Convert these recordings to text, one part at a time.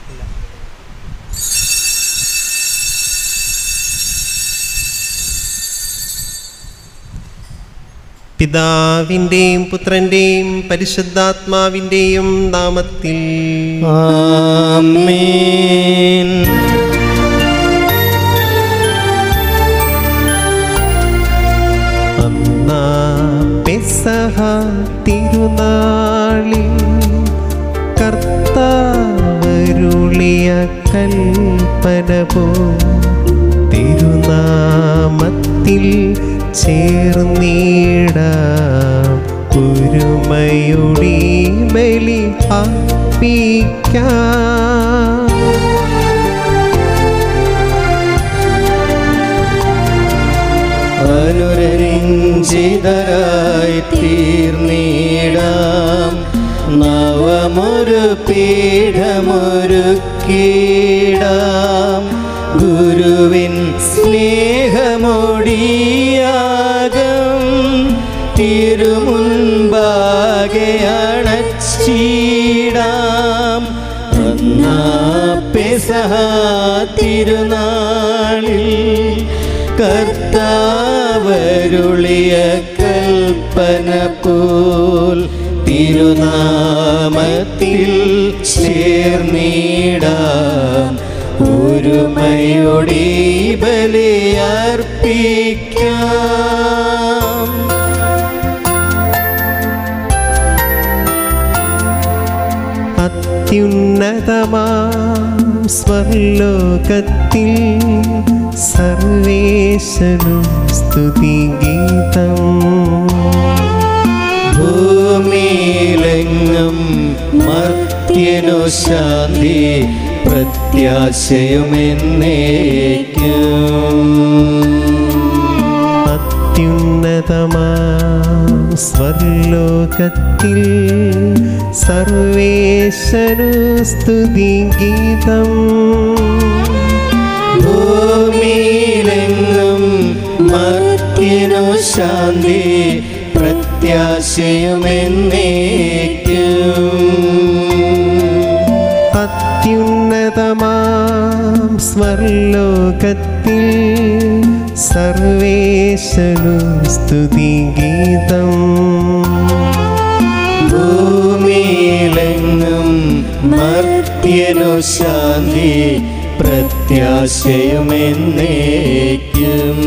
പിതാവിൻ്റെയും പുത്രൻ്റെയും പരിശുദ്ധാത്മാവിൻ്റെയും നാമത്തിൽ ആമേൻ. അന്നാ പെസഹ തിരുനാളിൽ കർത്താവരുളിയ കൽപ്പന പോ തിരുനാമത്തിൽ ചേർന്നിടാം ഒരുമയുടെ ബലി അർപ്പിക്കാം. അനുരഞ്ജിതരായി തീർന്നിടാം നവമൊരു പീഠമൊരുക്കിടാം ഗുരുവിൻ സ്നേഹമൊടിയാകം തിരുമുൻപാകെ അണച്ചിടാം. അന്നാ പെസഹ തിരുനാളിൽ കർത്താവരുളിയ കൽപ്പന പോൽ തിരുനാമത്തിൽ ചേർന്നിടാം ഒരുമയോടെ ബലിയർപ്പിക്കാം. അത്യുന്നതമാം സ്വർലോകത്തിൽ സർവേശനു സ്തുതിഗീതം. ഭൂമിയിലെങ്ങും മർത്യനു ശാന്തി പ്രത്യാശയുമെന്നേക്കും. അത്യുന്നതമാം സ്വർലോകത്തിൽ സർവേശനു സ്തുതിഗീതം. ഭൂമിയിലെങ്ങും മർത്യനു ശാന്തി പ്രത്യാശയുമെന്നേക്കും. അത്യുന്നതമാം സ്വർലോകത്തിൽ സർവേശനു സ്തുതിഗീതം. ഭൂമിയിലെങ്ങും മർത്യനു ശാന്തി പ്രത്യാശയുമെന്നേക്കും.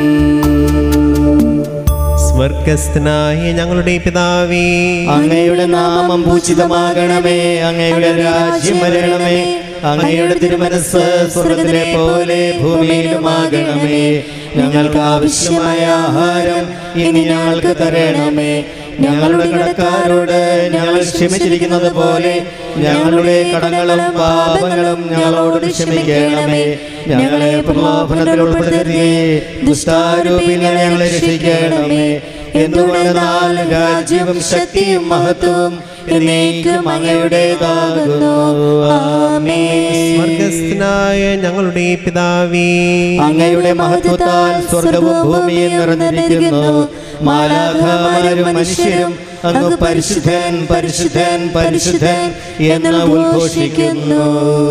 സ്വർഗസ്ഥനായ ഞങ്ങളുടെ പിതാവേ, അങ്ങയുടെ നാമം പൂജിതമാകണമേ, അങ്ങയുടെ രാജ്യം വരണമേ, അങ്ങയുടെ തിരുമനസ്സ് സ്വർഗ്ഗത്തിലെ പോലെ ഭൂമിയിലുമാകണമേ. ഞങ്ങൾക്ക് ആവശ്യമായ ആഹാരം ഇനി ഞങ്ങൾക്ക് തരണമേ. ഞങ്ങളുടെ കടക്കാരോട് ഞങ്ങൾ ക്ഷമിച്ചിരിക്കുന്നത് പോലെ ഞങ്ങളുടെ കടങ്ങളും പാപങ്ങളും ഞങ്ങളോട് ക്ഷമിക്കണമേ. ഞങ്ങളെ പ്രലോഭനത്തിൽ ഉൾപ്പെടുത്തരുതേ, ദുഷ്ടാരൂപിയിൽ ഞങ്ങളെ രക്ഷിക്കണമേ. എന്തുകൊണ്ടെന്നാൽ രാജ്യവും ശക്തിയും മഹത്വവും എന്നേക്കും അങ്ങയുടേതാകുന്നു. ആമേൻ. സ്വർഗസ്ഥനായ ഞങ്ങളുടെ പിതാവേ, അങ്ങയുടെ മഹത്വത്താൽ സ്വർഗവും ഭൂമിയും നിറഞ്ഞിരിക്കുന്നു. മാലാഖമാരും മനുഷ്യരും അങ്ങ് പരിശുദ്ധൻ പരിശുദ്ധൻ പരിശുദ്ധൻ എന്ന് ഉദ്ഘോഷിക്കുന്നു.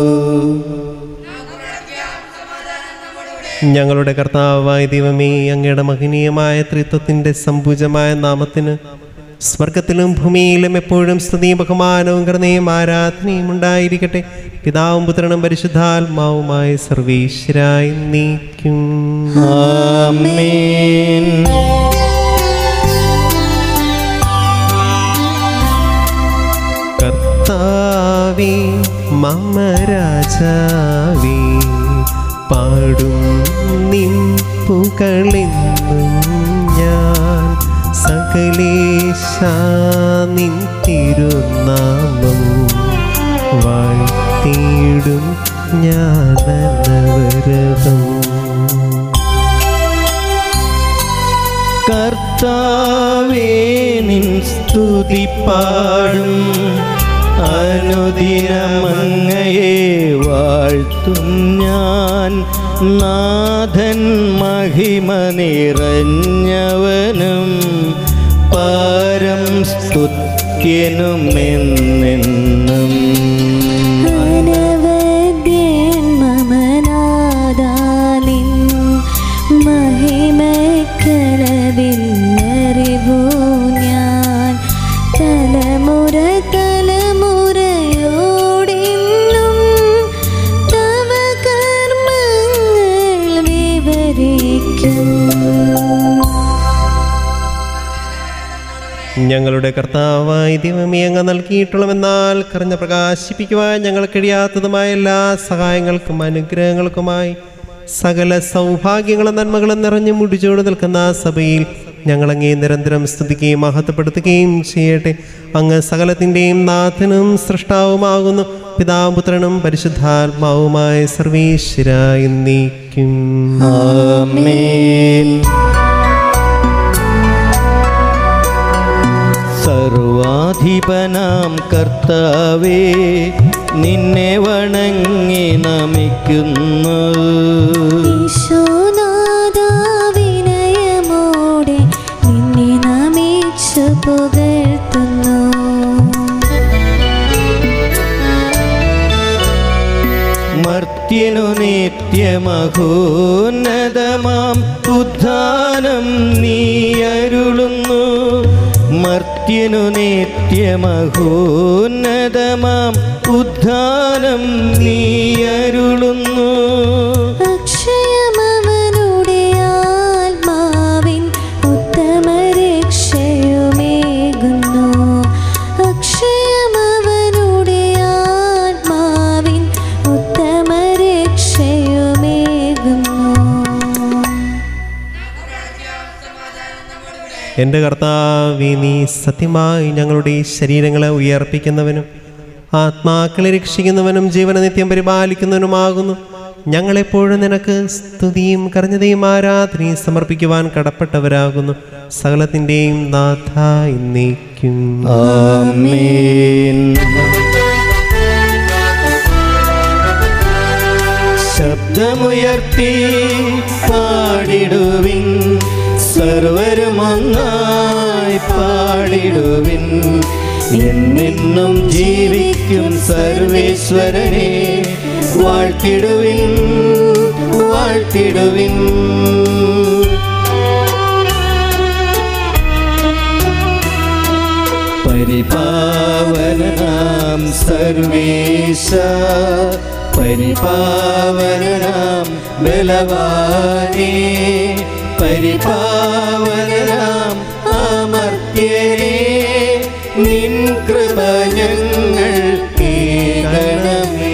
ഞങ്ങളുടെ കർത്താവായ ദൈവമേ, അങ്ങയുടെ മഹനീയമായ ത്രിത്വത്തിന്റെ സമ്പൂജമായ നാമത്തിന് സ്വർഗത്തിലും ഭൂമിയിലും എപ്പോഴും സ്തുതിയും ബഹുമാനവും കരുണയും ആരാധനയും ഉണ്ടായിരിക്കട്ടെ. പിതാവും പുത്രനും പരിശുദ്ധാത്മാവുമായ സർവീശ്വരായി നീക്കും. ആമേൻ. കർത്താവേ മമ രാജാവേ, പാടും നിൻ പുകളെന്നും ഞാൻ. സകലേശാ നിൻ തിരുനാമം വാഴ്ത്തിയിടും ഞാനനവരതം. കർത്താവേ നിൻ സ്തുതി പാടും, അനുദിനമങ്ങയെ വാഴ്ത്തും ഞാൻ. നാഥൻ മഹിമ നിറഞ്ഞവനും പാരം സ്തുത്യനുമെന്നെന്നും. അനവ ഞങ്ങളുടെ കർത്താവായ ദൈവമേ, അങ്ങ് നൽകിയിട്ടുള്ളമെന്നാൽ കറിഞ്ഞ പ്രകാശിപ്പിക്കുവാൻ ഞങ്ങൾ കഴിയാത്തതുമായ എല്ലാ സഹായങ്ങൾക്കും അനുഗ്രഹങ്ങൾക്കുമായി സകല സൗഭാഗ്യങ്ങളും നന്മകളും നിറഞ്ഞു മുടിച്ചോട് നിൽക്കുന്ന സഭയിൽ ഞങ്ങളങ്ങേ നിരന്തരം സ്തുതിക്കുകയും മഹത്വപ്പെടുത്തുകയും ചെയ്യട്ടെ. അങ്ങ് സകലത്തിൻ്റെയും നാഥനും സൃഷ്ടാവുമാകുന്നു. പിതാവും പുത്രനും പരിശുദ്ധാത്മാവുമായ സർവീശ്വര എന്നേക്കും ആമേൻ. സർവാധിപനാം കർത്താവേ, നിന്നെ വണങ്ങി നമിക്കുന്നു. വിനയമോടെ നിന്നെ നമിച്ചു പുകഴ്ത്തുന്നു. മർത്യനു നിത്യമഹോന്നതമാം ഉദ്ധാനം നീ അരുളുന്നു. മർത്യനു നിത്യമഹോന്നതമാം ഉദ്ധാനം നീ അരുളുന്നു. അക്ഷയമവനുടെ ആത്മാവിൻ ഉത്തമരക്ഷയുമേകുന്നു. അക്ഷയമവനുടെ ആത്മാവിൻ ഉത്തമരക്ഷയുമേകുന്നു. എൻ്റെ കർത്താവേ, നീ സത്യമായി ഞങ്ങളുടെ ശരീരങ്ങളെ ഉയർപ്പിക്കുന്നവനും ആത്മാക്കളെ രക്ഷിക്കുന്നവനും ജീവനെ നിത്യം പരിപാലിക്കുന്നവനുമാകുന്നു. ഞങ്ങളെപ്പോഴും നിനക്ക് സ്തുതിയും കരഞ്ഞതയും ആരാധനയും സമർപ്പിക്കുവാൻ കടപ്പെട്ടവരാകുന്നു. സകലത്തിൻ്റെയും നാഥ എന്നേക്കും ആമേൻ. ശബ്ദമുയർത്തി പാടിടുവിൻ, സർവരും ഒന്നായി പാടിടുവിൻ. എന്നെന്നും ജീവിക്കും സർവേശ്വരനെ വാഴ്ത്തിടുവിൻ, വാഴ്ത്തിടുവിൻ. പരിപാവനാം സർവേശ, പരിപാവനാം ബലവാനേ, പരിപാവനാം അമർത്യനേ, നിൻ കൃപ ഞങ്ങൾ കേൾക്കണമേ.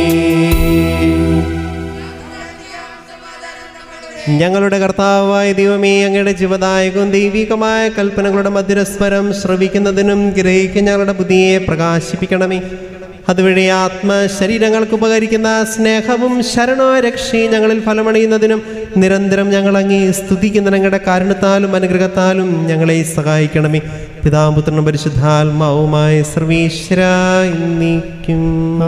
ഞങ്ങളുടെ കർത്താവായ ദൈവമേ, അങ്ങയുടെ ജീവദായകവും ദൈവികമായ കൽപ്പനകളുടെ മധുരസ്വരം ശ്രവിക്കുന്നതിനും ഗ്രഹിക്കുന്ന ഞങ്ങളുടെ ബുദ്ധിയെ പ്രകാശിപ്പിക്കണമേ. അതുവഴി ആത്മശരീരങ്ങൾക്ക് ഉപകരിക്കുന്ന സ്നേഹവും ശരണവും രക്ഷയും ഞങ്ങളിൽ ഫലമണിയുന്നതിനും നിരന്തരം ഞങ്ങൾ അങ്ങേ സ്തുതിക്കുന്ന ഞങ്ങളുടെ കാരുണ്യത്താലും അനുഗ്രഹത്താലും ഞങ്ങളെ സഹായിക്കണമേ. പിതാവും പുത്രനും പരിശുദ്ധാത്മാവുമായ സർവീശ്വര എന്നേക്കും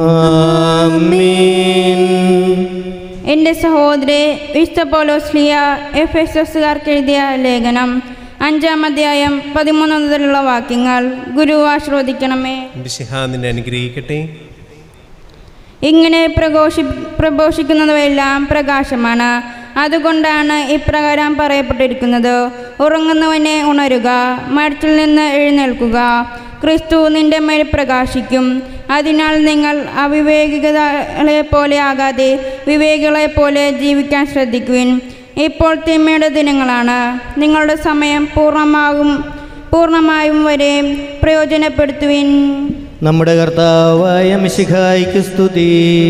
ആമേൻ. എൻ്റെ സഹോദരേ, വിശുദ്ധ പൗലോസ്ലീഹ എഫെസോസുകാർക്ക് എഴുതിയ ലേഖനം 5-ാം അധ്യായം 13 മുതലുള്ള വാക്യങ്ങൾ ഗുരു ആശ്രവദിക്കണമേ. നിന്നെ അനുഗ്രഹിക്കട്ടെ. ഇങ്ങനെ പ്രഘോഷിക്കുന്നവയെല്ലാം പ്രകാശമാണ്. അതുകൊണ്ടാണ് ഇപ്രകാരം പറയപ്പെട്ടിരിക്കുന്നത്: ഉറങ്ങുന്നവനെ ഉണരുക, മരത്തിൽ നിന്ന് എഴുന്നേൽക്കുക, ക്രിസ്തു നിന്റെ മേൽ പ്രകാശിക്കും. അതിനാൽ നിങ്ങൾ അവിവേകികളെ പോലെ ആകാതെ വിവേകികളെ പോലെ ജീവിക്കാൻ ശ്രദ്ധിക്കുവിൻ. ഇപ്പോൾ തിന്മയുടെ ദിനങ്ങളാണ്. നിങ്ങളുടെ സമയം പൂർണ്ണമായും വരെ പ്രയോജനപ്പെടുത്തുവിൻ. നമ്മുടെ കർത്താവായ മിശിഹായ്ക്ക് സ്തുതി.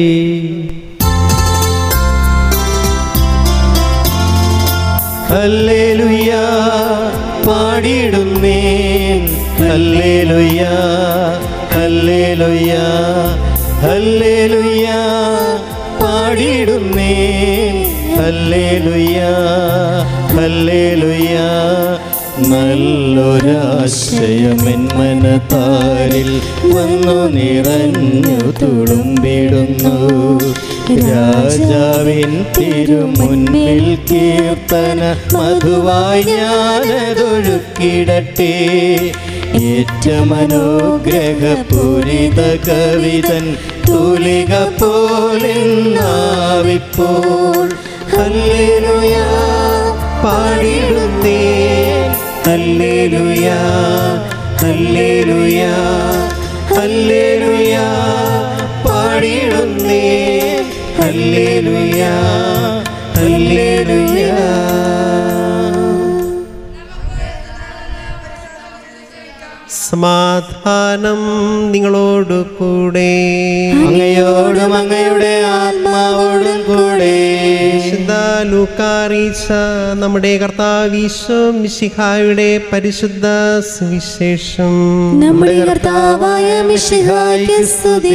ഹല്ലേലൂയ പാടിടുന്നേൻ, ഹല്ലേലൂയ ഹല്ലേലൂയ ഹല്ലേലൂയ പാടിടുന്നേൻ, ഹല്ലേലൂയ ഹല്ലേലൂയ. നല്ലൊരാശയമെൻ മനതാരിൽ വന്നു നിറഞ്ഞു തുളുമ്പിടുന്നു. രാജാവിൻ തിരുമുൻപിൽ കീർത്തന മധുവായി ഞാനതൊഴുക്കിടട്ടെ. ഏറ്റമനുഗ്രഹപൂരിത കവിതൻ തൂലിക പോലെന്നാവിപ്പോൾ. ഹല്ലേലൂയ പാടിടുന്നേൻ, ഹല്ലേലൂയ ഹല്ലേലൂയ ഹല്ലേലൂയ പാടിടുന്നേൻ, ഹല്ലേലൂയ ഹല്ലേലൂയ. സമാധാനം നിങ്ങളോടു കൂടെ. അങ്ങയോടും അങ്ങയുടെ ആത്മാവോടും കൂടെ. വിശുദ്ധ ലൂക്കാ അറിയിച്ച നമ്മുടെ കർത്താവ് ഈശോ മിശിഹായുടെ പരിശുദ്ധ സുവിശേഷം. നമ്മുടെ കർത്താവായ മിശിഹായ്ക്ക് സ്തുതി.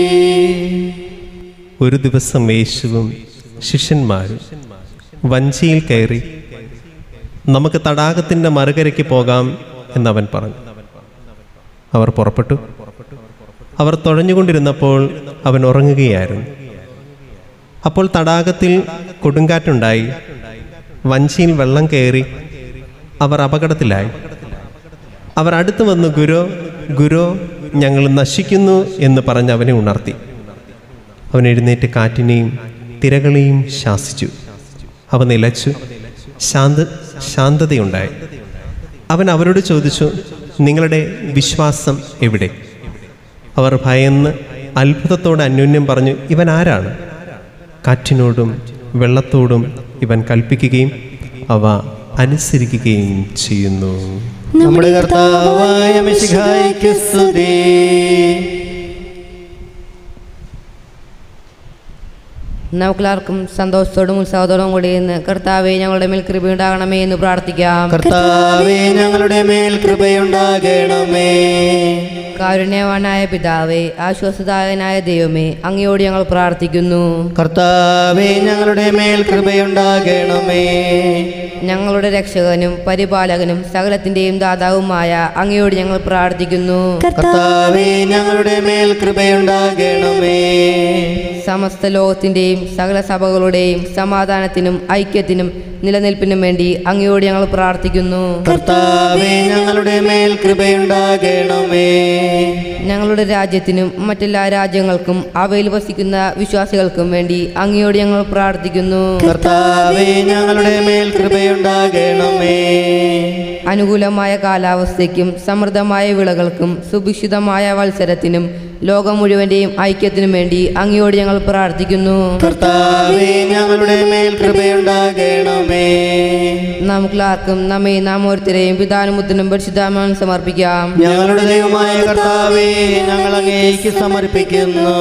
ഒരു ദിവസം യേശുവും ശിഷ്യന്മാരും വഞ്ചിയിൽ കയറി നമുക്ക് തടാകത്തിൻ്റെ മറുകരയ്ക്ക് പോകാം എന്നവൻ പറഞ്ഞു. അവർ പുറപ്പെട്ടു. അവർ തുഴഞ്ഞുകൊണ്ടിരുന്നപ്പോൾ അവൻ ഉറങ്ങുകയായിരുന്നു. അപ്പോൾ തടാകത്തിൽ കൊടുങ്കാറ്റുണ്ടായി. വഞ്ചിയിൽ വെള്ളം കയറി അവർ അപകടത്തിലായി. അവർ അടുത്ത് വന്ന് ഗുരോ ഗുരോ ഞങ്ങൾ നശിക്കുന്നു എന്ന് പറഞ്ഞ് അവനെ ഉണർത്തി. അവൻ എഴുന്നേറ്റ് കാറ്റിനെയും തിരകളെയും ശാസിച്ചു. അവ നിലച്ചു. ശാന്തതയുണ്ടായി. അവൻ അവരോട് ചോദിച്ചു, നിങ്ങളുടെ വിശ്വാസം എവിടെ? അവർ ഭയന്ന് അത്ഭുതത്തോടെ അന്യോന്യം പറഞ്ഞു, ഇവൻ ആരാണ്? കാറ്റിനോടും വെള്ളത്തോടും ഇവൻ കൽപ്പിക്കുകയും അവ അനുസരിക്കുകയും ചെയ്യുന്നു. നമ്മുടെ കർത്താവായ മിശിഹായ്ക്ക് സ്തുതി. നമുക്കെല്ലാവർക്കും സന്തോഷത്തോടും ഉത്സാഹത്തോടും കൂടി ഇന്ന് കർത്താവേ ഞങ്ങളുടെ മേൽ കൃപയുണ്ടാകണമേ എന്ന് പ്രാർത്ഥിക്കാം. കർത്താവേ ഞങ്ങളുടെ മേൽ കൃപയുണ്ടാകണമേ. കാരുണ്യവാനായ പിതാവേ, ആശ്വാസദായകനായ ദൈവമേ, അങ്ങയോട് ഞങ്ങൾ പ്രാർത്ഥിക്കുന്നു. കർത്താവേ ഞങ്ങളുടെ മേൽ കൃപയുണ്ടാകണമേ. ഞങ്ങളുടെ രക്ഷകനും പരിപാലകനും സകലത്തിന്റെയും ദാതാവുമായ അങ്ങയോട് ഞങ്ങൾ പ്രാർത്ഥിക്കുന്നു. കർത്താവേ ഞങ്ങളുടെ മേൽ കൃപയുണ്ടാകണമേ. സമസ്ത ലോകത്തിന്റെയും സകല സഭകളുടെയും സമാധാനത്തിനും ഐക്യത്തിനും നിലനിൽപ്പിനും വേണ്ടി അങ്ങയോട് ഞങ്ങൾ പ്രാർത്ഥിക്കുന്നു. കർത്താവേ ഞങ്ങളുടെ മേൽ കൃപയുണ്ടാകണമേ. ഞങ്ങളുടെ രാജ്യത്തിനും മറ്റെല്ലാ രാജ്യങ്ങൾക്കും അവയിൽ വസിക്കുന്ന വിശ്വാസികൾക്കും വേണ്ടി അങ്ങയോട് ഞങ്ങൾ പ്രാർത്ഥിക്കുന്നു. കർത്താവേ ഞങ്ങളുടെ മേൽ കൃപയുണ്ടാകണമേ. അനുകൂലമായ കാലാവസ്ഥയ്ക്കും സമൃദ്ധമായ വിളകൾക്കും സുഭിക്ഷിതമായ മത്സരത്തിനും ലോകം മുഴുവന്റെയും ഐക്യത്തിനും വേണ്ടി അങ്ങയോട് ഞങ്ങൾ പ്രാർത്ഥിക്കുന്നു. കർത്താവേ ഞങ്ങളുടെ മേൽ കൃപയുണ്ടാകണമേ. നമുക്കെല്ലാവർക്കും നമ്മെ നാം ഓരോരുത്തരെയും പിതാവിനും പുത്രനും പരിശുദ്ധാത്മാവിനും സമർപ്പിക്കാം. ഞങ്ങളുടെ ദൈവമായ കർത്താവേ ഞങ്ങൾ അങ്ങേക്ക് സമർപ്പിക്കുന്നു.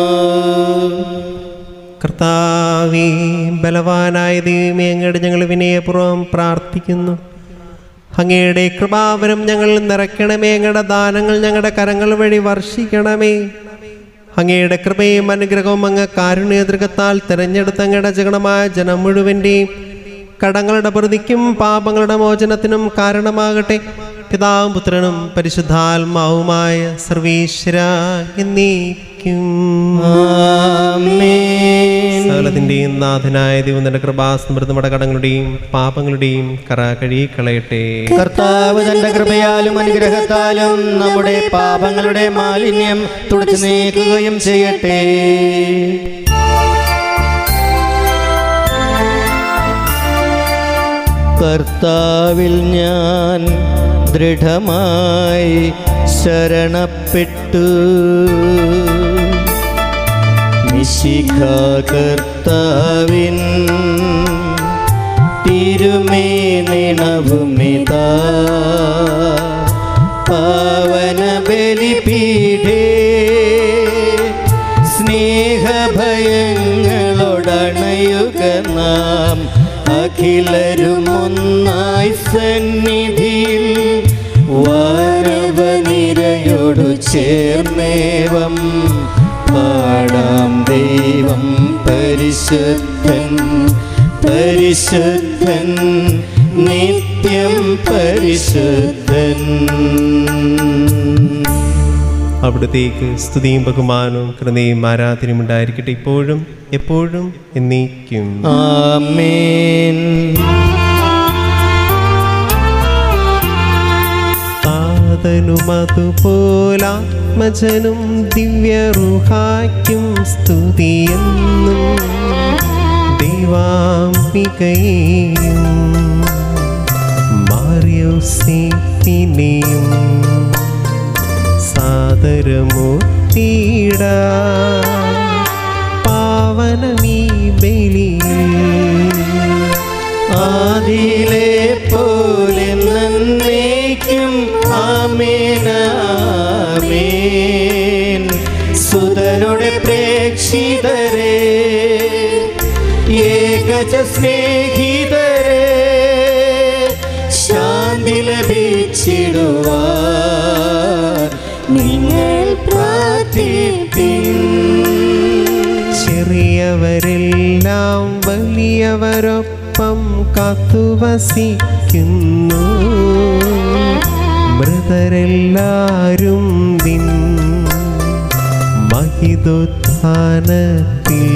കർത്താവേ, ബലവാനായ ദൈവമേ, അങ്ങയുടെ ഞങ്ങൾ വിനയപൂർവ്വം പ്രാർത്ഥിക്കുന്നു. അങ്ങയുടെ കൃപാവരം ഞങ്ങൾ നിറയ്ക്കണമേ. അങ്ങയുടെ ദാനങ്ങൾ ഞങ്ങളുടെ കരങ്ങൾ വഴി വർഷിക്കണമേ. അങ്ങയുടെ കൃപയും അനുഗ്രഹവും അങ്ങ് കാരുണ്യതൃകത്താൽ തിരഞ്ഞെടുത്ത അങ്ങയുടെ ജഗണമായ ജനം മുഴുവൻ്റെയും കടങ്ങളുടെ പ്രതിക്കും പാപങ്ങളുടെ മോചനത്തിനും കാരണമാകട്ടെ. പിതാവും പുത്രനും പരിശുദ്ധാത്മാവുമായ സർവീശ്വര എന്നേക്കും ആമേൻ. സകലത്തിൻ്റെയും നാഥനായ ദൈവം തന്റെ കൃപാസമൃദ്ധമായ കടങ്ങളുടെയും പാപങ്ങളുടെയും കറ കഴുകിക്കളയട്ടെ. കർത്താവ് തന്റെ കൃപയാലും അനുഗ്രഹത്താലും നമ്മുടെ പാപങ്ങളുടെ മാലിന്യം തുടച്ചു നീക്കുകയും ചെയ്യട്ടെ. കർത്താവിൽ ഞാൻ ദൃഢമായി ശരണപ്പെട്ടു. മിശിഹ കർത്താവിൻ തിരുമേനിണവുമിതാ പാവന ബലിപീഠേ. സ്നേഹഭയങ്ങളോടണയുക നാം അഖിലരും ഒന്നായി സന്നിധിയിൽ വാരവനിരയോടു ചേർന്നേവം പാടാം. ദൈവം പരിശുദ്ധൻ പരിശുദ്ധൻ നിത്യം പരിശുദ്ധൻ. അവിടുത്തേക്ക് സ്തുതിയും ബഹുമാനവും കൃപയും ആരാധനയും ഉണ്ടായിരിക്കട്ടെ, ഇപ്പോഴും എപ്പോഴും എന്നേക്കും. ആമേൻ. താതനുമതുപോലാത്മജനും ദിവ്യറുഹായ്ക്കും സ്തുതിയെന്നും ദൈവാംബികയെയും മാർയോസേപ്പിനെയും സാദരമൂർത്തിയിട പാവനമീ ബലിയിൽ ആദിയിലെ പോലെ നന്മയ്ക്കും ആമേൻ. പ്രേക്ഷിതരേ, ഏകജ സ്നേഹിതരേ, ശാന്തി ലഭിച്ചിടുവാൻ നിങ്ങൾ പ്രാർത്ഥിപ്പിൻ. ചെറിയവരെല്ലാം വലിയവരൊപ്പം കാത്തുവസിക്കുന്നു, മൃതരെല്ലാരും നിൻ മഹിതോത്ഥാനത്തിൽ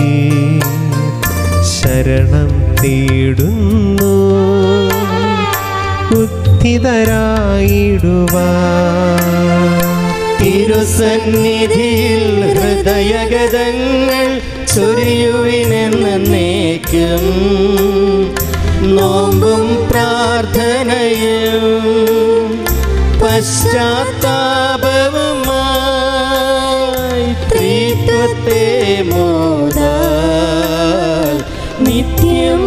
ശരണം തേടുന്നു, ഉദ്ധിതരായിടുവാൻ. തിരുസന്നിധിയിൽ ഹൃദയഗതങ്ങൾ ചൊരിയുവിനെന്നേക്കും, നോമ്പും പ്രാർത്ഥനയും പശ്ചാത്താപവുമായി ത്രിത്വത്തെ മോദാൽ നിത്യം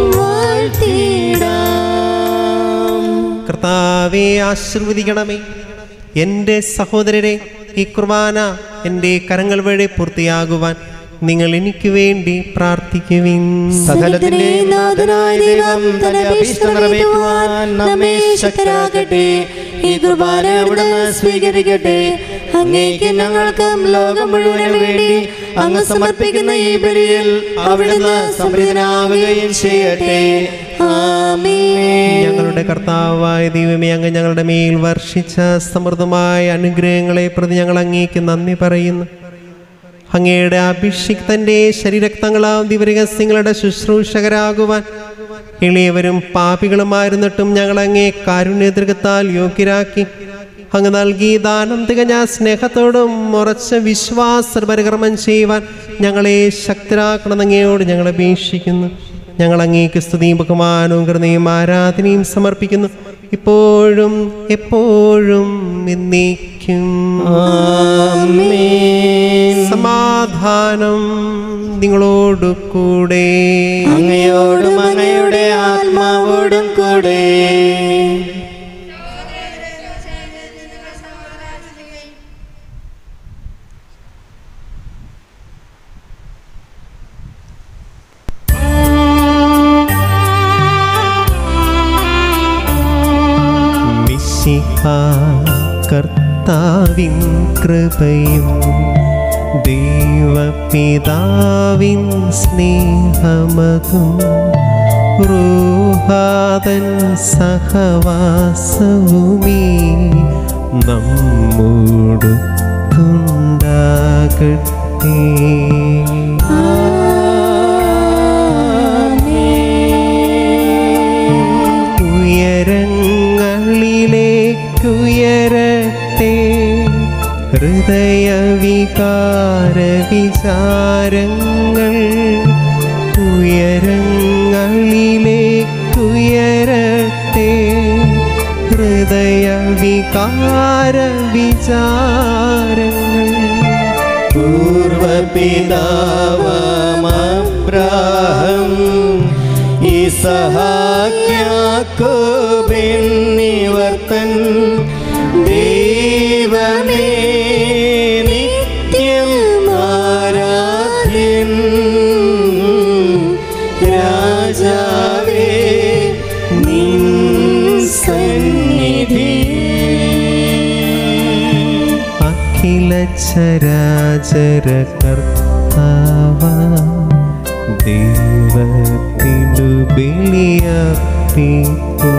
വാഴ്ത്തിടാം. കർത്താവേ, ആശീർവദിക്കണമേ. എൻ്റെ സഹോദരരെ, ഈ കുർബാന എൻ്റെ കരങ്ങൾ വഴി പൂർത്തിയാകുവാൻ നിങ്ങൾ എനിക്ക് വേണ്ടി പ്രാർത്ഥിക്കുവിൻ. സകലത്തിന്റെയും നാഥനായ ദൈവം തന്റെ അഭീഷ്ടം നിറവേറ്റുവാൻ നമ്മെ ശക്തരാക്കട്ടെ. ഈ കുർബാന അവിടുന്ന് സ്വീകരിക്കട്ടെ. അങ്ങേക്ക് ഞങ്ങൾക്കും ലോകം മുഴുവനും വേണ്ടി അങ്ങ് സമർപ്പിക്കുന്ന ഈ ബലിയിൽ അവിടുന്ന് സംപ്രീതനാവുകയും ചെയ്യട്ടെ. ആമേൻ. ഞങ്ങളുടെ കർത്താവായ ദൈവമേ, അങ്ങ് ഞങ്ങളുടെ മേൽ വർഷിച്ച സമൃദ്ധമായ അനുഗ്രഹങ്ങളെ പ്രതി ഞങ്ങൾ അങ്ങേക്ക് നന്ദി പറയുന്നു. അങ്ങയുടെ അഭിഷിക്തന്റെ ശരീരക്തങ്ങളാം ദിവരഹസ്യങ്ങളുടെ ശുശ്രൂഷകരാകുവാൻ എളിയവരും പാപികളുമായിരുന്നിട്ടും ഞങ്ങൾ അങ്ങേ കാരുണ്യദൃഗത്താൽ യോഗ്യരാക്കി. അങ്ങ് നൽകി ദാനം തികഞ്ഞ സ്നേഹത്തോടും ഉറച്ച വിശ്വാസപരികർമ്മം ചെയ്യുവാൻ ഞങ്ങളെ ശക്തരാക്കണമെന്ന് അങ്ങയോട് ഞങ്ങൾ അപേക്ഷിക്കുന്നു. ഞങ്ങൾ അങ്ങേക്ക് സ്തുതിയും ബഹുമാനവും കരുണയും ആരാധനയും സമർപ്പിക്കുന്നു, ഇപ്പോഴും എപ്പോഴും എന്നേക്കും. ആമേൻ. സമാധാനം നിങ്ങളോടു കൂടെ. അങ്ങയോടും അങ്ങയുടെ ആത്മാവോടും കൂടെ. കർത്താവിൻ കൃപയും ദൈവപിതാവിൻ സ്നേഹമതും റൂഹാതൻ സഹവാസവുമീ നമ്മോടുണ്ടാകട്ടെ. ഉയരങ്ങളിലേക്കുയരട്ടെ ഹൃദയവികാര വിചാരങ്ങൾ, ഉയരങ്ങളിലേക്കുയരട്ടെ ഹൃദയവികാര വിചാരങ്ങൾ. പൂർവപിതാവാം അബ്രാഹം, ഇസഹാക്ക്, യാക്കോബ് എന്നിവർ തൻ ദൈവമേ നിത്യം ആരാധ്യൻ. രാജാവേ നിൻ സന്നിധിയിൽ അഖില ചരാചര കർത്താവാ ദൈവത്തിനു ബലിയർപ്പിക്കൂ.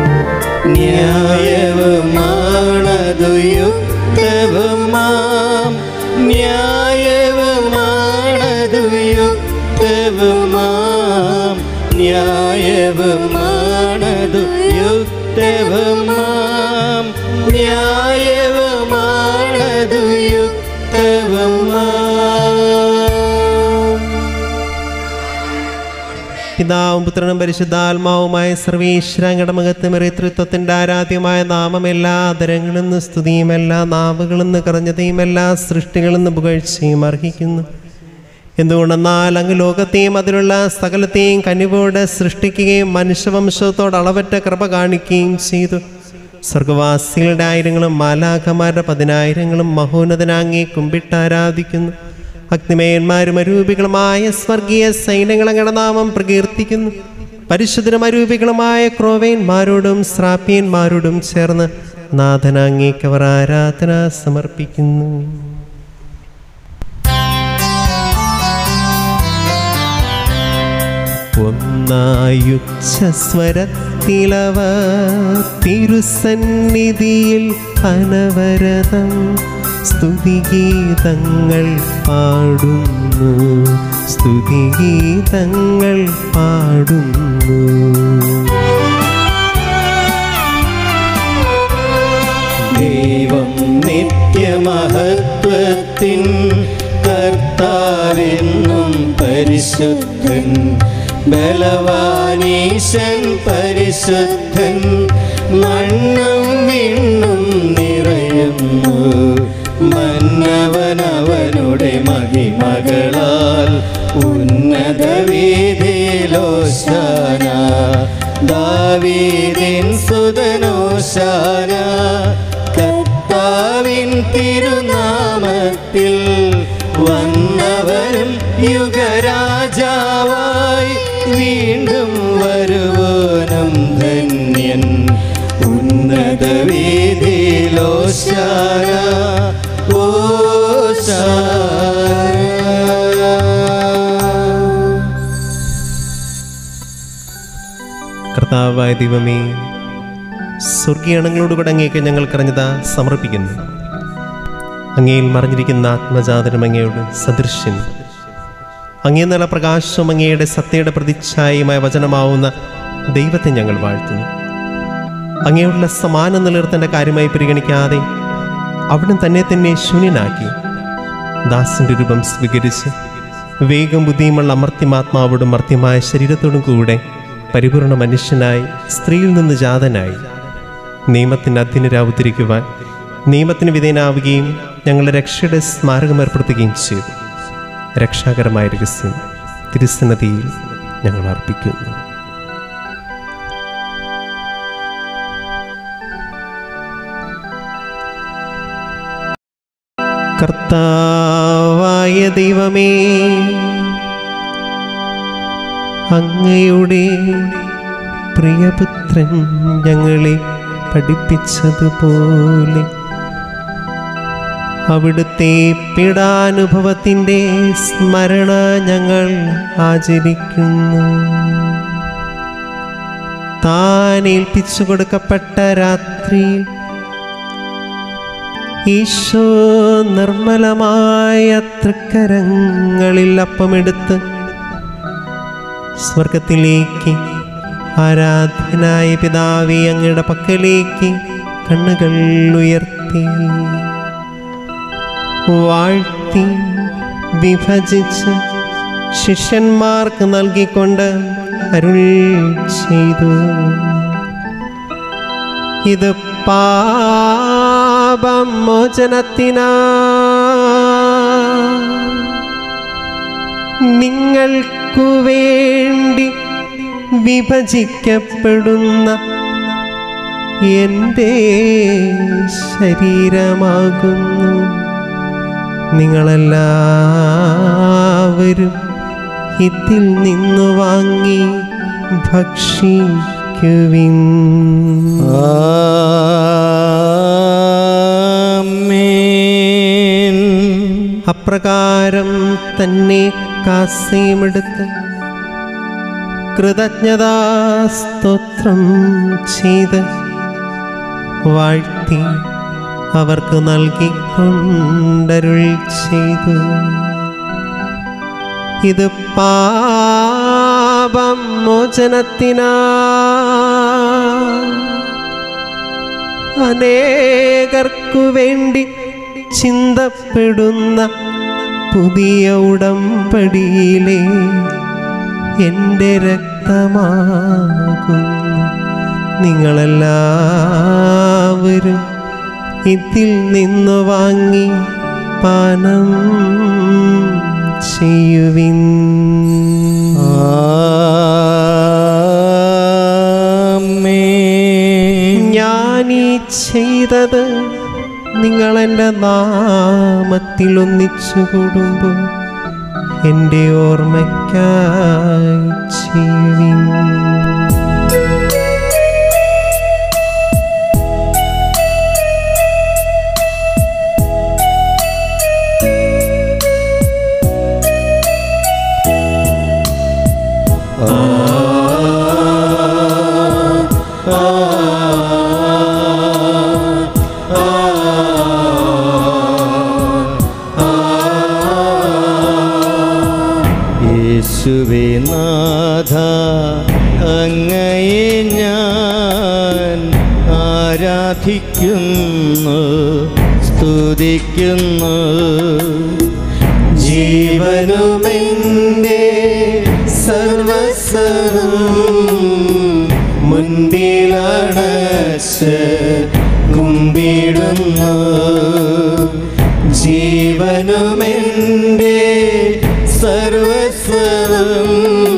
ന്യായവുമാണതു യുക്തവുമാം, ന്യായവുമാണതു യുക്തവുമാം, ന്യായവുമാണതു യുക്തവുമാം, ന്യായവുമാണതു യുക്തവുമാം. പിതാവും പുത്രനും പരിശുദ്ധാത്മാവുമായ സർവീശ്വരങ്ങളുടെ മഹത്വമേറിയ ത്രിത്വത്തിന്റെ ആരാധ്യമായ നാമം എല്ലാ ആദരങ്ങളിൽ നിന്ന് സ്തുതിയും എല്ലാ നാവുകളിൽ നിന്ന് കറഞ്ഞതയും എല്ലാ സൃഷ്ടികളിൽ നിന്ന് പുകഴ്ചയും അർഹിക്കുന്നു. എന്തുകൊണ്ടെന്നാൽ അങ്ങ് ലോകത്തെയും അതിലുള്ള സകലത്തെയും കനിവോടെ സൃഷ്ടിക്കുകയും മനുഷ്യവംശത്തോട് അളവറ്റ കൃപ കാണിക്കുകയും ചെയ്തു. സ്വർഗവാസികളുടെ ആയിരങ്ങളും മാലാഖമാരുടെ 10,000ങ്ങളും മഹോന്നതനാങ്ങെ കുമ്പിട്ടാരാധിക്കുന്നു. അഗ്നിമയന്മാരും അരൂപികളുമായ സ്വർഗീയ സൈന്യങ്ങൾ അങ്ങയുടെ നാമം പ്രകീർത്തിക്കുന്നു. പരിശുദ്ധരും അരൂപികളുമായ ക്രോവേന്മാരോടും ശ്രാപ്യന്മാരോടും ചേർന്ന് നാഥൻ അങ്ങേക്കവർ ആരാധന സമർപ്പിക്കുന്നു. ഒന്നായുച്ചസ്വരത്തിലവ തിരുസന്നിധിയിൽ അനവരതം സ്തുതിഗീതങ്ങൾ പാടുന്നു, സ്തുതിഗീതങ്ങൾ പാടുന്നു. ദൈവം നിത്യമഹത്വത്തിൻ കർത്താവെന്നും പരിശുദ്ധൻ, ബലവാനീശൻ പരിശുദ്ധൻ, മണ്ണും വിണ്ണും നിറയുന്നു. മന്നവനവനുടെ മഹിമകളാൽ ഉന്നത വീഥിയിലോശാന. ദാവീദിൻ സുതനോശാന. കർത്താവിൻ തിരുനാമത്തിൽ വന്നവരും യുഗരാജാവായി വീണ്ടും വരുവോനും ധന്യൻ. ഉന്നത വീഥിയിലോശാന കർത്താവായ ദൈവമേ, സ്വർഗീയണങ്ങളോടുകൂടെ അങ്ങേക്ക് ഞങ്ങൾ കരഞ്ഞത സമർപ്പിക്കുന്നു. അങ്ങയിൽ മറിഞ്ഞിരിക്കുന്ന ആത്മജാതനും അങ്ങയുടെ സദൃശ്യൻ, അങ്ങേ നല്ല പ്രകാശവും അങ്ങയുടെ സത്യയുടെ പ്രതിച്ഛായയുമായ വചനമാവുന്ന ദൈവത്തെ ഞങ്ങൾ വാഴ്ത്തുന്നു. അങ്ങയുള്ള സമാനം നിലനിർത്തേണ്ട കാര്യമായി പരിഗണിക്കാതെ അവിടെ തന്നെ ശൂന്യനാക്കി ദാസന്റെ രൂപം സ്വീകരിച്ച് വേഗം ബുദ്ധിയുമുള്ള അമർത്യമാത്മാവോടും മർത്യമായ ശരീരത്തോടും കൂടെ പരിപൂർണ മനുഷ്യനായി സ്ത്രീയിൽ നിന്ന് ജാതനായി നിയമത്തിന് അധീനരാവുതിരിക്കുവാൻ നിയമത്തിന് വിധേയനാവുകയും ഞങ്ങളുടെ രക്ഷയുടെ സ്മാരകം ഏർപ്പെടുത്തുകയും ചെയ്തു. രക്ഷാകരമായ രഹസ്യം തിരുസന്നിധിയിൽ ഞങ്ങൾ അർപ്പിക്കുന്നു. കർത്താവായ ദൈവമേ, അങ്ങയുടെ പ്രിയപുത്രൻ ഞങ്ങളെ പഠിപ്പിച്ചതുപോലെ അവിടുത്തെ പീഡാനുഭവത്തിൻ്റെ സ്മരണ ഞങ്ങൾ ആചരിക്കുന്നു. താൻ ഏൽപ്പിച്ചു കൊടുക്കപ്പെട്ട രാത്രിയിൽ ഈശോ നിർമ്മലമായ തൃക്കരങ്ങളിൽ അപ്പമെടുത്ത് സ്വർഗത്തിലേക്ക് ആരാധ്യനായ പിതാവേ അങ്ങയുടെ പക്കലേക്ക് കണ്ണുകൾ ഉയർത്തി വാഴ്ത്തി വിഭജിച്ച് ശിഷ്യന്മാർക്ക് നൽകിക്കൊണ്ട് അരുൾ ചെയ്തു. ഇത് പാപമോചനത്തിനാ നിങ്ങൾക്കു വേണ്ടി വിഭജിക്കപ്പെടുന്ന എൻ്റെ ശരീരമാകുന്നു. നിങ്ങളെല്ലാവരും ഇതിൽ നിന്നു വാങ്ങി ഭക്ഷിക്കുവിൻ. ആമേൻ. അപ്രകാരം തന്നെ കാസയുമെടുത്ത് കൃതജ്ഞതാസ്തോത്രം ചെയ്ത് വാഴ്ത്തി അവർക്ക് നൽകിക്കൊണ്ടരുൾ ചെയ്തു. ഇത് പാപമോചനത്തിനാ അനേകർക്കു വേണ്ടി ചിന്തപ്പെടുന്ന പുതിയ ഉടമ്പടിയിലെ എൻ്റെ രക്തമാകുന്നു. നിങ്ങളെല്ലാവരും ഇതിൽ നിന്നു വാങ്ങി പാനം ചെയ്യുവിൻ. ഞാനീ ചെയ്തത് നിങ്ങളെൻ്റെ നാമത്തിൽ നാമത്തിൽ ഒന്നിച്ചു കൂടുമ്പോൾ എൻ്റെ ഓർമ്മയ്ക്കായി ചെയ്യുവിൻ. യേശുവേ നാഥ, അങ്ങയെ ഞാൻ ആരാധിക്കുന്നു, സ്തുതിക്കുന്നു. ജീവനുമെൻ്റെ സർവസ്വവും മുൻപിലണച്ച് കുമ്പിടുന്നു. ജീവനുമെൻ്റെ സർവസ്വവും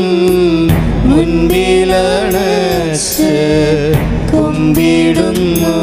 മുൻപിലണച്ച് കുമ്പിടുന്നു.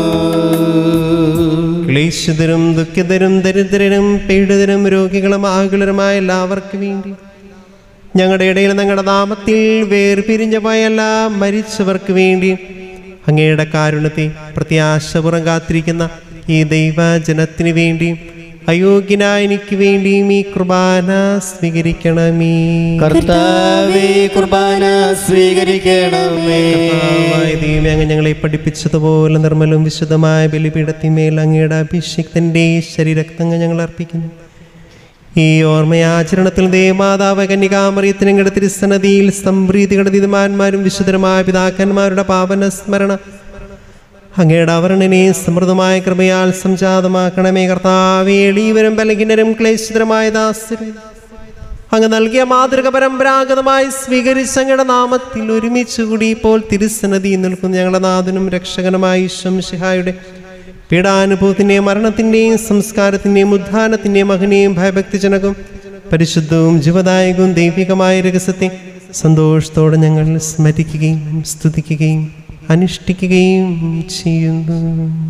ക്ലേശിതരും ദുഃഖിതരും ദരിദ്രരും പീഡിതരും രോഗികളും ആകുലരുമായ എല്ലാവർക്കും വേണ്ടി ഞങ്ങളുടെ ഇടയിൽ ഞങ്ങളുടെ നാമത്തിൽ വേർപിരിഞ്ഞു പോയ എല്ലാ മരിച്ചവർക്ക് വേണ്ടി അങ്ങയുടെ കാരുണ്യത്തെ പ്രത്യാശപൂർവ്വം കാത്തിരിക്കുന്ന ഈ ദൈവജനത്തിന് വേണ്ടി അയോഗ്യനായ എനിക്ക് വേണ്ടിയും ഈ കുർബാന സ്വീകരിക്കണമേ. കർത്താവേ, കുർബാന സ്വീകരിക്കണമേ. ദൈവമേ, അങ്ങ് ഞങ്ങളെ പഠിപ്പിച്ചതുപോലെ നിർമ്മലവും വിശുദ്ധമായ ബലിപീഠത്തിന്മേൽ അങ്ങയുടെ അഭിഷിക്തന്റെ ശരീരരക്തങ്ങൾ ഞങ്ങൾ അർപ്പിക്കുന്നു. ഈ ഓർമ്മയാചരണത്തിൽ ദേവമാതാവ് കന്യകാമറിയത്തിന് ഞങ്ങളുടെ തിരുസന്നതിയിൽ സംപ്രീതികളുടെ നീതിമാന്മാരും വിശുദ്ധരുമായ പിതാക്കന്മാരുടെ പാവന സ്മരണ അങ്ങയുടെ അവർണ്ണനെ സമൃദ്ധമായ കൃപയാൽ സംജാതമാക്കണമേ. കർത്താവേ, എളിയവരും ബലഹീനരും ക്ലേശിതരുമായ ദാസരും അങ്ങ് നൽകിയ മാതൃക പരമ്പരാഗതമായി സ്വീകരിച്ച അങ്ങയുടെ നാമത്തിൽ ഒരുമിച്ച് കൂടി ഇപ്പോൾ തിരുസന്നതിയിൽ നിൽക്കുന്ന ഞങ്ങളുടെ നാഥനും രക്ഷകനുമായ ഈശോ മിശിഹായുടെ പീഡാനുഭവത്തിൻ്റെയും മരണത്തിൻ്റെയും സംസ്കാരത്തിൻ്റെയും ഉദ്ധാനത്തിൻ്റെയും മഹനീയവും ഭയഭക്തിജനകവും പരിശുദ്ധവും ജീവദായകവും ദൈവികമായ രഹസ്യത്തെ സന്തോഷത്തോടെ ഞങ്ങൾ സ്മരിക്കുകയും സ്തുതിക്കുകയും അനുഷ്ഠിക്കുകയും ചെയ്യുന്നു.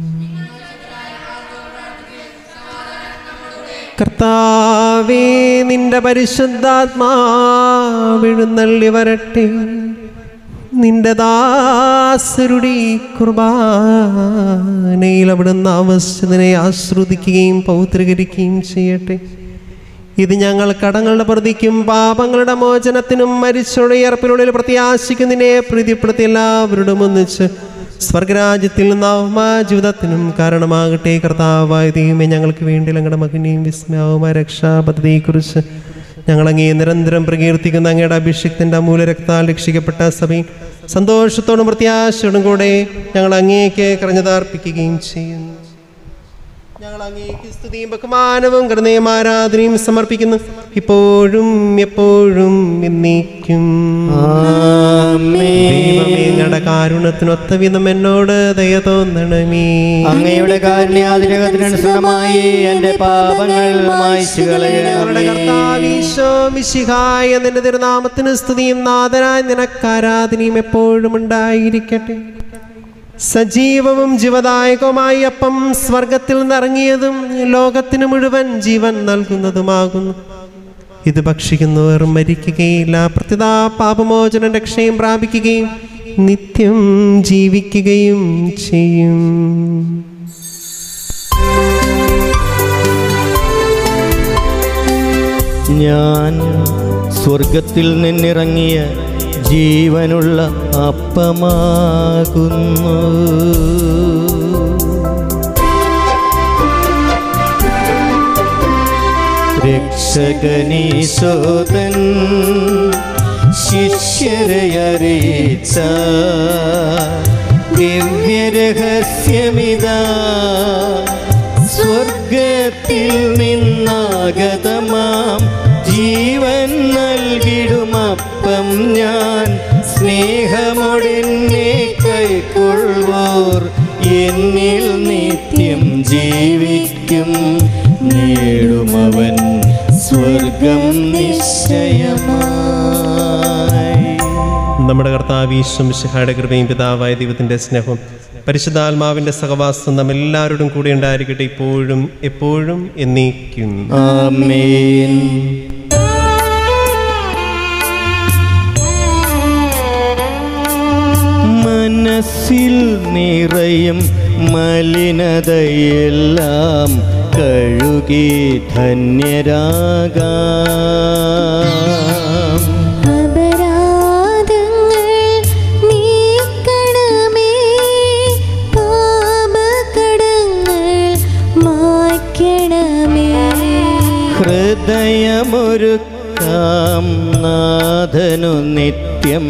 കർത്താവേ, നിന്റെ പരിശുദ്ധാത്മാവെഴുന്നള്ളി വരട്ടെ. നിന്റെ ദാസരുടെ കുർബാനയിൽ അവിടുന്ന് ആവശ്യത്തിനെ ആശ്രദിക്കുകയും പൗത്രീകരിക്കുകയും ചെയ്യട്ടെ. ഇത് ഞങ്ങൾ കടങ്ങളുടെ പ്രതിക്കും പാപങ്ങളുടെ മോചനത്തിനും മരിച്ചുടയർപ്പിനുള്ളിൽ പ്രത്യാശിക്കുന്നതിനെ പ്രീതിപ്പെടുത്തി എല്ലാവരോടും ഒന്നിച്ച് സ്വർഗരാജ്യത്തിൽ നവമാ ജീവിതത്തിനും കാരണമാകട്ടെ. കർത്താവായ ദൈവമേ, ഞങ്ങൾക്ക് വേണ്ടി ഞങ്ങളുടെ മകനെയും വിസ്മയവുമായ രക്ഷാപദ്ധതിയെക്കുറിച്ച് ഞങ്ങളങ്ങേ നിരന്തരം പ്രകീർത്തിക്കുന്ന അങ്ങയുടെ അഭിഷിക്തൻ്റെ അമൂല്യ രക്താൽ രക്ഷിക്കപ്പെട്ട സഭയിൽ സന്തോഷത്തോടും പ്രത്യാശയോടും കൂടെ ഞങ്ങൾ അങ്ങേക്ക് കരഞ്ഞതാർപ്പിക്കുകയും ചെയ്യുന്നു. ഞങ്ങൾ അങ്ങേക്ക് സ്തുതിയും ബഹുമാനവും കരുണയും ആരാധനയും സമർപ്പിക്കുന്നു, ഇപ്പോഴും എപ്പോഴും എന്നേക്കും. ദൈവമേ, ഞങ്ങളുടെ കാരുണ്യത്തിനൊത്ത വിധം എന്നോട് ദയ തോന്നണമേ. അങ്ങയുടെ കാരുണ്യാതിരകത്തിനനുസൃതമായി എൻ്റെ പാപങ്ങൾ മായ്ച്ചു കളയണമേ. ഞങ്ങളുടെ കർത്താവ് ഈശോ മിശിഹായ നിന്റെ തിരുനാമത്തിന് സ്തുതിയും നാഥനായ നിനക്ക് ആരാധനയും എപ്പോഴും ഉണ്ടായിരിക്കട്ടെ. സജീവവും ജീവദായകവുമായി അപ്പം സ്വർഗത്തിൽ നിന്നിറങ്ങിയതും ലോകത്തിന് മുഴുവൻ ജീവൻ നൽകുന്നതുമാകുന്നു. ഇത് ഭക്ഷിക്കുന്നവർ മരിക്കുകയില്ല, പ്രത്യുത പാപമോചനം രക്ഷയും പ്രാപിക്കുകയും നിത്യം ജീവിക്കുകയും ചെയ്യും. ഞാൻ സ്വർഗത്തിൽ നിന്നിറങ്ങിയ ജീവനുള്ള അപ്പമാകുന്നു. രക്ഷകനീശോതൻ ശിഷ്യരെ അറിയിച്ച ദിവ്യരഹസ്യമിതാ, സ്വർഗത്തിൽ നിന്നാഗതമാം ജീവൻ നൽകിടുമപ്പം ഞാൻ. സ്നേഹമൊടെന്നെ കൈക്കൊള്ളുവോർ എന്നിൽ നിത്യം ജീവിക്കും, നേടുമവൻ സ്വർഗം നിശ്ചയമായി. നമ്മുടെ കർത്താവ് ഈശോ മിശിഹായുടെ കൃപയും പിതാവായ ദൈവത്തിൻ്റെ സ്നേഹവും പരിശുദ്ധാത്മാവിൻ്റെ സഹവാസം നമ്മെല്ലാവരോടും കൂടെ ഉണ്ടായിരിക്കട്ടെ, ഇപ്പോഴും എപ്പോഴും എന്നേക്കും. ആമേൻ. മനസ്സിൽ നിറയും മലിനതയെല്ലാം കഴുകി ധന്യരാകാം. അപരാധങ്ങൾ നീക്കണമേ, പാപകടങ്ങൾ മായ്ക്കണമേ. ഹൃദയമൊരുക്കാം നാഥനു നിത്യം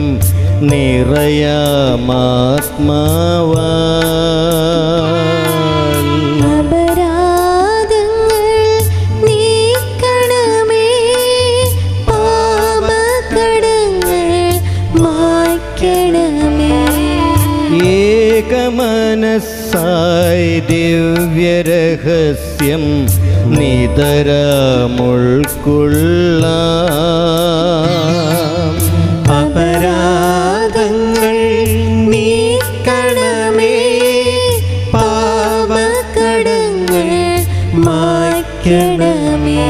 നിറയാമാത്മാവാൽ. അപരാധങ്ങൾ നീക്കണമേ, പാപകടങ്ങൾ മായ്ക്കണമേ. ഏകമനസ്സായി ദിവ്യരഹസ്യം നിതരാമുൾക്കൊള്ളാം. അപരാധങ്ങൾ നീക്കണമേ, പാപകടങ്ങൾ മായ്ക്കണമേ.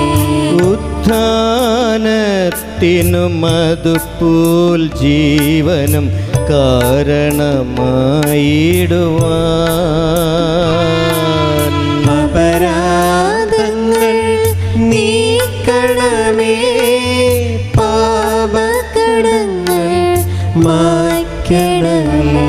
ഉത്ഥാനത്തിനും അതുപോൽ ജീവനും കാരണമായിടുവാൻ. അപരാധങ്ങൾ നീക്കണമേ, പാപകടങ്ങൾ മായ്ക്കണമേ.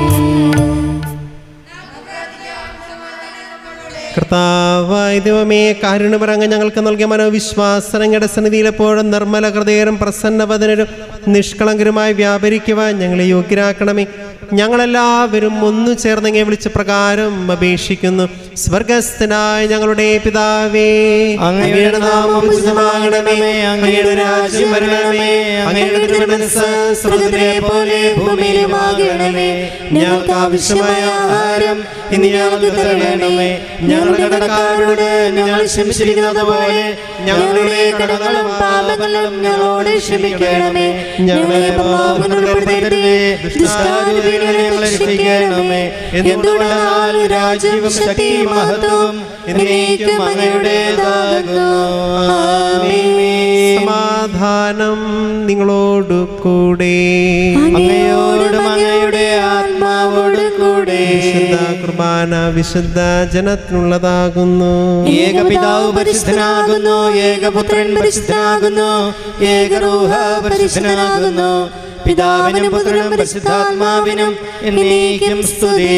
കർത്താവായ ദൈവമേ, കാരുണ്യപരങ്ങ് ഞങ്ങൾക്ക് നൽകിയ മനോവിശ്വാസം അങ്ങയുടെ സന്നിധിയിൽ എപ്പോഴും നിർമ്മല ഹൃദയരും പ്രസന്നവദനരും നിഷ്കളങ്കരുമായി വ്യാപരിക്കുവാൻ ഞങ്ങളെ യോഗ്യരാക്കണമേ. ഞങ്ങളെല്ലാവരും ഒന്നു ചേർന്നങ്ങെ വിളിച്ച പ്രകാരം അപേക്ഷിക്കുന്നു. സ്വർഗസ്ഥനായ ഞങ്ങളുടെ പിതാവേ, അങ്ങയുടെ നാമം പൂജിതമാകണമേ, അങ്ങയുടെ രാജ്യം വരണമേ, അങ്ങയുടെ തിരുമനസ്സ് സ്വർഗ്ഗത്തിലെ പോലെ ഭൂമിയിലുമാകണമേ. ഞങ്ങൾക്ക് ആവശ്യമായ ആഹാരം ഇന്ന് ഞങ്ങൾക്ക് തരണമേ. ഞങ്ങളുടെ കടക്കാരോട് ഞങ്ങൾ ക്ഷമിച്ചിരിക്കുന്നത് പോലെ ഞങ്ങളുടെ കടങ്ങളും പാപങ്ങളും ഞങ്ങളോട് ക്ഷമിക്കണമേ. ഞങ്ങളെ പാപങ്ങളുൾപ്പെടുത്തരുതേ, ദുഷ്ടാരൂപിയിൽ ഞങ്ങളെ രക്ഷിക്കണമേ. എന്തുകൊണ്ടെന്നാൽ രാജ്യവും ശക്തിയും മഹത്വവും എന്നേക്കും അങ്ങയുടേതാകുന്നു. ആമേൻ. സമാധാനം നിങ്ങളോടു കൂടെ. അങ്ങയോടും അങ്ങയുടെ ആത്മാവോട് കൂടെ. വിശുദ്ധ കുർബാന വിശുദ്ധ ജനത്തിനുള്ളതാകുന്നു. ഏകപിതാവ് പരിശുദ്ധനാകുന്നു, ഏകപുത്രൻ പരിശുദ്ധനാകുന്നു, ഏകരൂഹ പരിശുദ്ധനാകുന്നു. പിതാവിനും പുത്രനും പരിശുദ്ധാത്മാവിനും എന്നേക്കും സ്തുതി.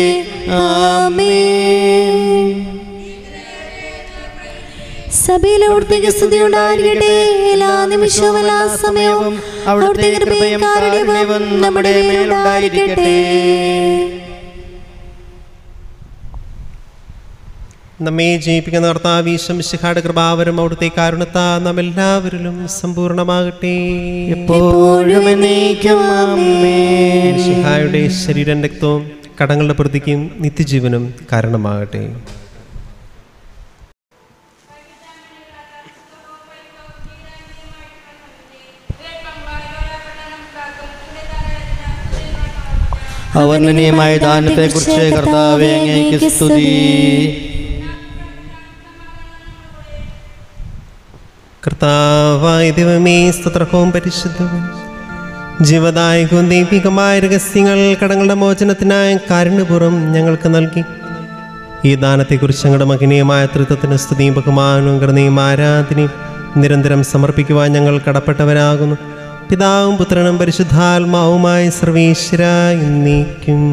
ആമേൻ. സഭയിലെ അവിടുത്തേക്ക് സ്തുതി ഉണ്ടായിരിക്കട്ടെ. എല്ലാ നിമിഷവും എല്ലാ സമയവും അവിടുത്തെ കൃപയും കാരുണ്യവും നമ്മുടെ മേലുണ്ടായിരിക്കട്ടെ. നമ്മെ ജയിപ്പിക്കുന്ന കർത്താവ് ഈശോ മിശിഹായുടെ കൃപാവരം അവിടുത്തെ കാരുണ്യത്താ നാം എല്ലാവരിലും സമ്പൂർണ്ണമാകട്ടെ. എപ്പോഴും എന്നേക്കും ആമേൻ. മിശിഹായുടെ ശരീരം രക്തവും കടങ്ങളുടെ പ്രതിക്കും നിത്യജീവനും കാരണമാകട്ടെ. അവർണ്ണനീയമായ ദാനത്തെക്കുറിച്ച് കർത്താവേ അങ്ങേക്ക് സ്തുതി. കർത്താവായ ദൈവമേ, സ്തോത്രവും പരിശുദ്ധവും ജീവദായകവും ദൈവികമായ രഹസ്യങ്ങൾ കടങ്ങളുടെ മോചനത്തിനായ കാരുണ്യപൂർവ്വം ഞങ്ങൾക്ക് നൽകി. ഈ ദാനത്തെക്കുറിച്ച് ഞങ്ങളുടെ മഹനീയമായ തൃത്വത്തിന് സ്തുതിയും ബഹുമാനവും കരുണയും ആരാധനയും നിരന്തരം സമർപ്പിക്കുവാൻ ഞങ്ങൾ കടപ്പെട്ടവരാകുന്നു. പിതാവും പുത്രനും പരിശുദ്ധാത്മാവുമായ സർവീശ്വര എന്നേക്കും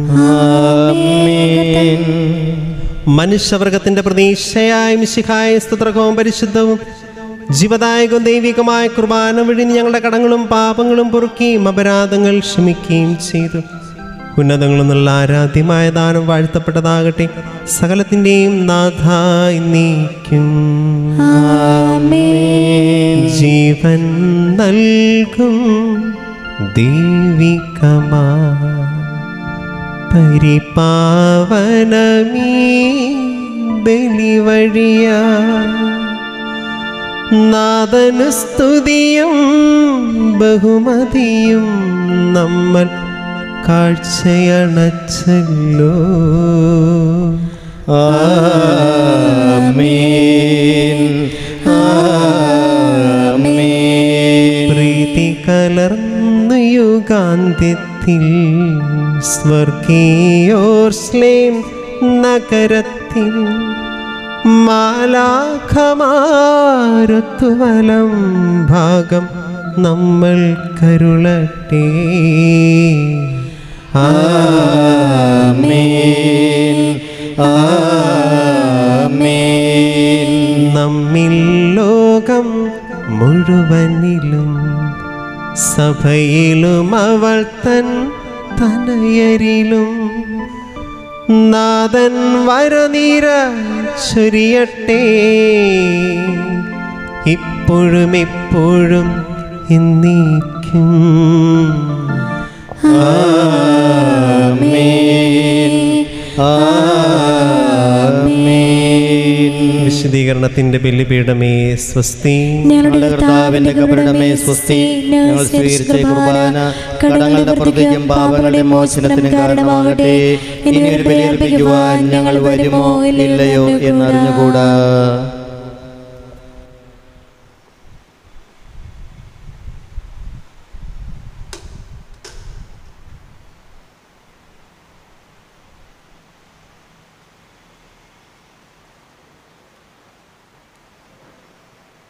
ആമേൻ. മനുഷ്യവർഗത്തിന്റെ പ്രതീക്ഷയായ മിശിഹായ സ്തുത്രകവും പരിശുദ്ധവും ജീവദായകവും ദൈവികമായ കുർബാന വഴി ഞങ്ങളുടെ കടങ്ങളും പാപങ്ങളും പൊറുക്കുകയും അപരാധങ്ങൾ ക്ഷമിക്കുകയും ചെയ്തു. ഉന്നതങ്ങളിൽ നിന്നുള്ള ആരാധ്യമായ ദാനം വാഴ്ത്തപ്പെട്ടതാകട്ടെ. സകലത്തിൻ്റെയും നാഥായി നീക്കും. ജീവൻ നൽകും ദൈവികമാ പരിപാവനമീ ബലിവഴിയാ നാദനു സ്തുതിയും ബഹുമതിയും നമ്മൾ കാഴ്ചയണച്ചല്ലോ. ആമേൻ ആമേൻ. പ്രീതി കലർന്നു യുഗാന്ത്യത്തിൽ സ്വർഗീയോർസ്ലേം നഗരത്തിൽ മാലാഖമാരുത്തുവലം ഭാഗം നമ്മൾ കരുളട്ടെ. ആമേൻ ആമേൻ. നമ്മിൽ ലോകം മുഴുവനിലും സഭയിലും അവൾ തൻ തനയരിലും നാഥൻ വരനിര ചൊരിയട്ടെ. ഇപ്പോഴും എപ്പോഴും എന്നേക്കും. ആമേൻ ആമേൻ. വിശദീകരണത്തിന്റെ ബലിപീഠമേ സ്വസ്തി. ഞങ്ങളുടെ കർത്താവിന്റെ കബറിടമേ സ്വസ്തി. ഞങ്ങൾ സ്വീകരിച്ച കുർബാന കടങ്ങളുടെ പ്രതിക്കും പാപങ്ങളുടെ മോചനത്തിനും കാരണമാകട്ടെ. ഇനി ഒരു ബലിയർപ്പിക്കുവാൻ ഞങ്ങൾ വരുമോ ഇല്ലയോ എന്നറിഞ്ഞുകൂടാ.